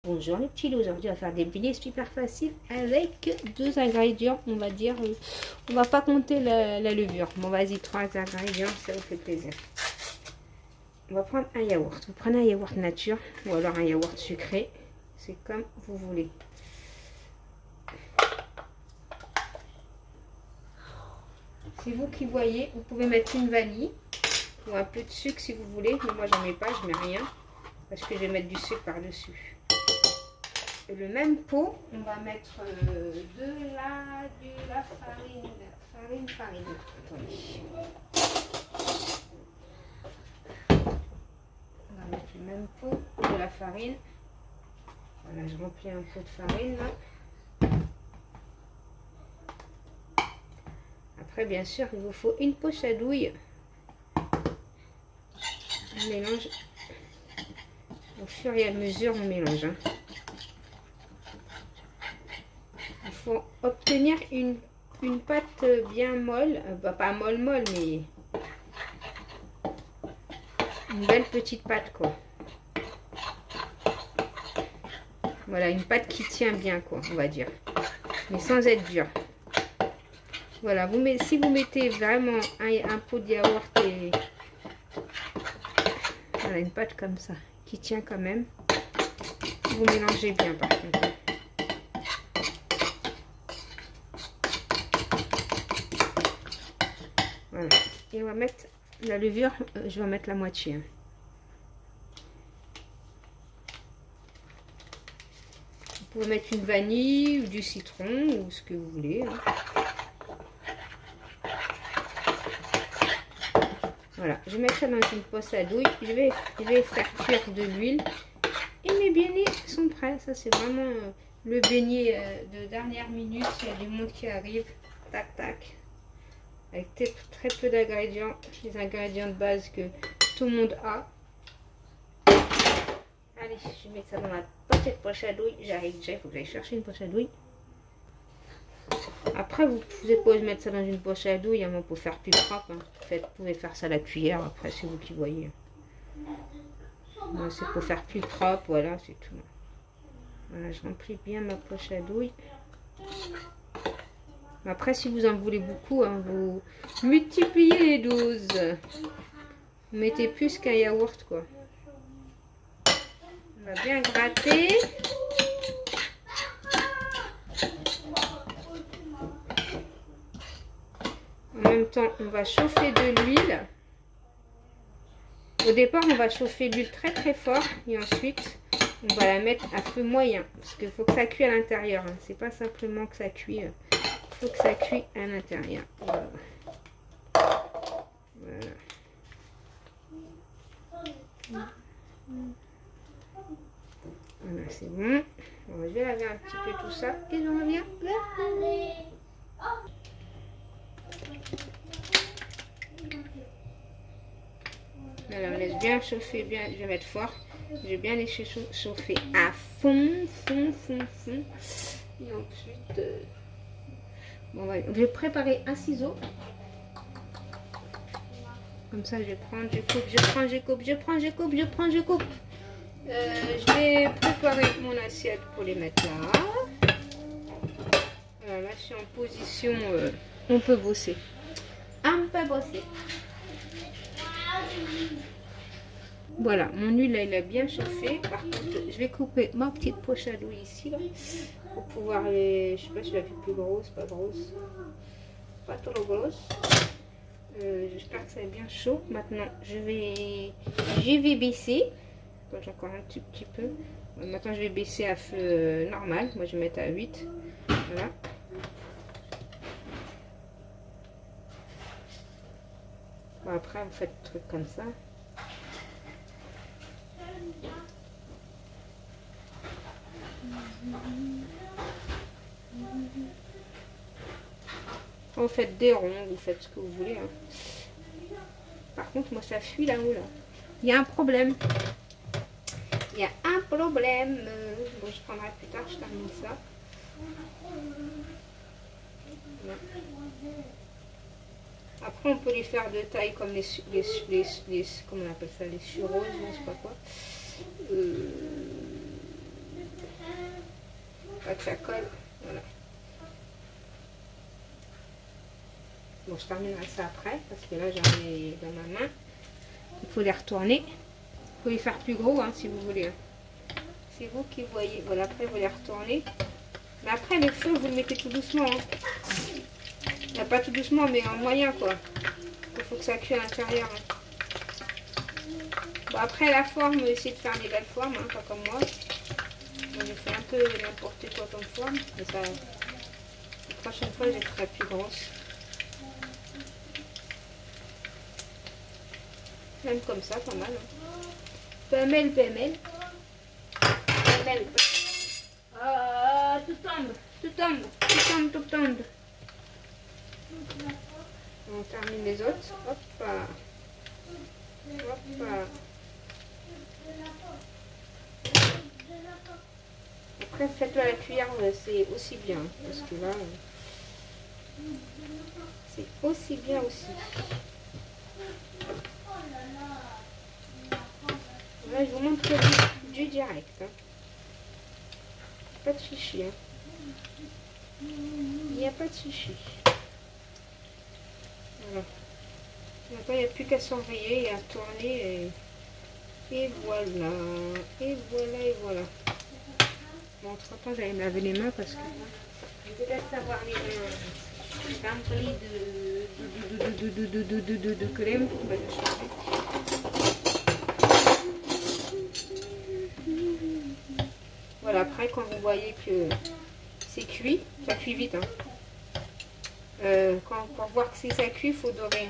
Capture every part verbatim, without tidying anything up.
Bonjour les petits loups, aujourd'hui on va faire des beignets super faciles avec deux ingrédients, on va dire, on va pas compter la, la levure. Bon vas-y, trois ingrédients, ça vous fait plaisir. On va prendre un yaourt, vous prenez un yaourt nature ou alors un yaourt sucré, c'est comme vous voulez. C'est vous qui voyez, vous pouvez mettre une vanille ou un peu de sucre si vous voulez, mais moi j'en mets pas, je mets rien parce que je vais mettre du sucre par dessus. Et le même pot, on va mettre euh, de la, de la farine, farine, farine. Attendez. On va mettre le même pot de la farine. Voilà, je remplis un pot de farine là. Après, bien sûr, il vous faut une poche à douille. On mélange. Au fur et à mesure, on mélange. Hein. Il faut obtenir une, une pâte bien molle, euh, bah, pas molle molle, mais une belle petite pâte quoi. Voilà, une pâte qui tient bien quoi, on va dire, mais sans être dure. Voilà, vous mettez, si vous mettez vraiment un, un pot de yaourt et voilà, une pâte comme ça qui tient quand même, vous mélangez bien par contre. Voilà. Et on va mettre la levure, euh, je vais en mettre la moitié. Hein. Vous pouvez mettre une vanille ou du citron ou ce que vous voulez. Hein. Voilà, je vais mettre ça dans une poche à douille. Je vais, je vais faire cuire de l'huile. Et mes beignets sont prêts. Ça, c'est vraiment euh, le beignet euh, de dernière minute. Il y a du monde qui arrive. Tac, tac. Avec très peu d'ingrédients, les ingrédients de base que tout le monde a. Allez, je vais mettre ça dans ma petite poche à douille. J'arrive déjà, il faut que j'aille chercher une poche à douille. Après, vous n'êtes pas obligé de mettre ça dans une poche à douille hein, pour faire plus propre. Hein. En fait, vous pouvez faire ça à la cuillère, après c'est vous qui voyez. C'est pour faire plus propre, voilà, c'est tout. Voilà, je remplis bien ma poche à douille. Après, si vous en voulez beaucoup, hein, vous multipliez les doses. Vous mettez plus qu'un yaourt, quoi. On va bien gratter. En même temps, on va chauffer de l'huile. Au départ, on va chauffer l'huile très très fort. Et ensuite, on va la mettre à feu moyen. Parce qu'il faut que ça cuise à l'intérieur. Hein. C'est pas simplement que ça cuit. Il faut que ça cuit à l'intérieur. Voilà. Voilà. Voilà, c'est bon. Bon. Je vais laver un petit peu tout ça et je reviens. Alors, on laisse bien chauffer, bien. Je vais mettre fort. Je vais bien laisser chauffer à fond, fond, fond, fond. Et ensuite. Euh... Bon, voilà. Je vais préparer un ciseau. Comme ça, je vais prendre, je coupe, je prends, je coupe, je prends, je coupe, je prends, je coupe. Euh, je vais préparer mon assiette pour les mettre là. Voilà, là, je suis en position, euh, on peut bosser. On peut bosser. Voilà, mon huile, là, il a bien chauffé. Par contre, je vais couper ma petite poche à douille ici, là. Pour pouvoir les... Je sais pas si je la fais plus grosse, pas grosse. Pas trop grosse. Euh, J'espère que ça est bien chaud. Maintenant, je vais, je vais baisser. J'ai encore un tout petit peu. Maintenant, je vais baisser à feu euh, normal. Moi, je vais mettre à huit. Voilà. Bon, après, vous faites le truc comme ça. Vous faites des ronds, vous faites ce que vous voulez. Hein. Par contre, moi, ça fuit là-haut. Là. Il y a un problème. Il y a un problème. Bon, je prendrai plus tard, je termine ça. Voilà. Après, on peut les faire de taille comme les, les, les, les comment on appelle ça, les churros, je sais pas quoi. Euh, Pas que ça colle. Voilà. Bon, je terminerai ça après parce que là j'en ai dans ma main. Il faut les retourner. Il faut les faire plus gros hein, si vous voulez. C'est vous qui voyez. Voilà, après vous les retournez. Mais après le feu, vous le mettez tout doucement. Hein. Il n'y a pas tout doucement, mais en moyen quoi. Il faut que ça cuise à l'intérieur. Hein. Bon, après la forme, essayez de faire des belles formes, hein, pas comme moi. Moi j'ai fait un peu n'importe quoi comme forme. Mais ça, la prochaine fois, je ferai plus grosse. Même comme ça, pas mal. Hein. P M L, P M L. P M L. Ah, tout tombe, tout tombe, tout tombe, tout tombe. On termine les autres. Hop. Hop. Après, faites-le à la cuillère, c'est aussi bien. Parce que là, c'est aussi bien aussi. Là, je vous montre du, du direct. Hein. Pas de chichi. Hein. Il n'y a pas de chichi. Voilà. Maintenant, il n'y a plus qu'à surveiller et à tourner. Et, et voilà. Et voilà, et voilà. Bon, entre temps, j'allais me laver les mains parce que je vais peut-être avoir les mains remplis de, de, de, de, de, de, de, de crème. On va le changer. Voilà, après, quand vous voyez que c'est cuit, ça cuit vite. Hein. Euh, quand, pour voir que c'est ça cuit, il faut dorer.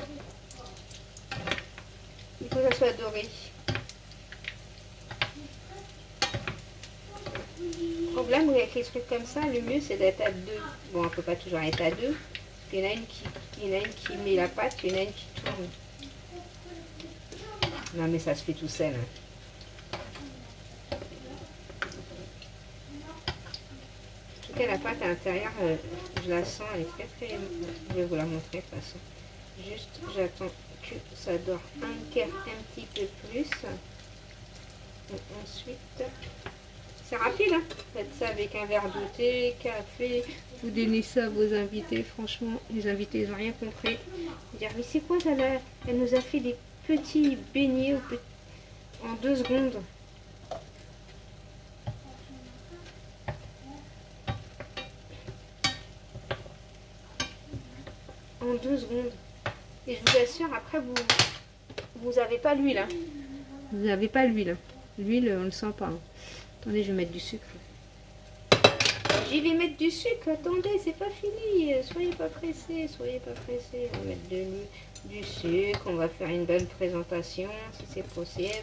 Il faut que ça soit doré. Le problème avec les trucs comme ça, le mieux c'est d'être à deux. Bon, on ne peut pas toujours être à deux. Il y en a une qui, il y en a une qui met la pâte, il y en a une qui tourne. Non, mais ça se fait tout seul. Hein. En tout cas, la pâte à l'intérieur, euh, je la sens, elle est très très... Je vais vous la montrer de toute façon. Juste, j'attends que ça dort un, un petit peu plus. Et ensuite, c'est rapide, hein. Faites ça avec un verre de thé, café. Vous donnez ça à vos invités. Franchement, les invités, ils n'ont rien compris. Ils dire, mais c'est quoi ça là? Elle nous a fait des petits beignets en deux secondes. En deux secondes. Et je vous assure, après, vous vous avez pas l'huile. Hein. Vous n'avez pas l'huile. L'huile, on ne le sent pas. Hein. Attendez, je vais mettre du sucre. J'y vais mettre du sucre. Attendez, c'est pas fini. Soyez pas pressés. Soyez pas pressés. On va mettre de l'huile, du sucre. On va faire une bonne présentation, si c'est possible.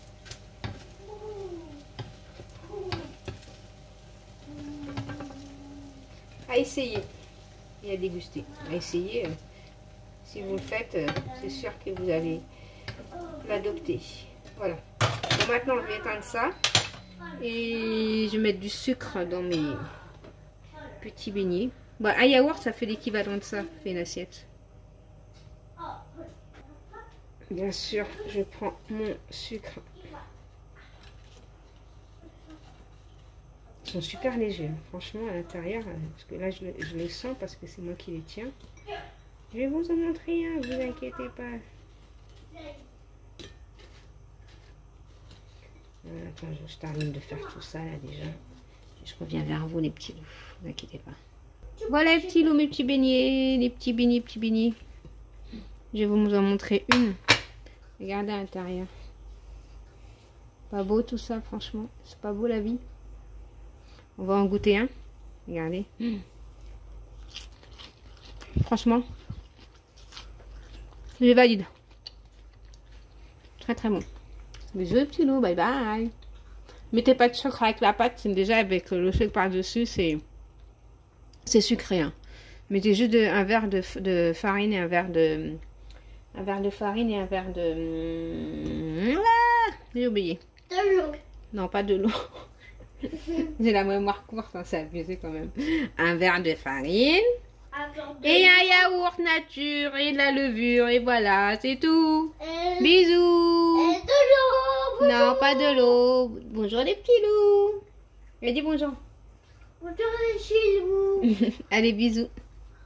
À essayer. Et à déguster. À essayer. Si vous le faites, c'est sûr que vous allez l'adopter. Voilà. Bon, maintenant, je vais éteindre ça. Et je vais mettre du sucre dans mes petits beignets. Bon, un yaourt, ça fait l'équivalent de ça. Fait une assiette. Bien sûr, je prends mon sucre. Ils sont super légers. Franchement, à l'intérieur. Parce que là, je, je les sens parce que c'est moi qui les tiens. Je vais vous en montrer un, hein, vous inquiétez pas. Voilà, attends, je, je termine de faire tout ça là déjà. Je reviens vers vous les petits loups, vous inquiétez pas. Voilà les petits loups, mes petits beignets, les petits beignets, petits beignets. Je vais vous en montrer une. Regardez à l'intérieur. Pas beau tout ça, franchement. C'est pas beau la vie. On va en goûter un. Regardez. Mmh. Franchement. Je valide. Très très bon. Bisous les petits loups, bye bye. Mettez pas de sucre avec la pâte, déjà avec le sucre par-dessus, c'est c'est sucré. Hein. Mettez juste de, un verre de, de farine et un verre de un verre de farine et un verre de... Ah, j'ai oublié. De l'eau. Non, pas de l'eau. J'ai la mémoire courte, hein, c'est abusé quand même. Un verre de farine. Et un yaourt nature et de la levure et voilà, c'est tout. Et Bisous. Et de l'eau. Non, pas de l'eau. Bonjour les petits loups. Et dis bonjour. Retournez chez vous. Allez, bisous.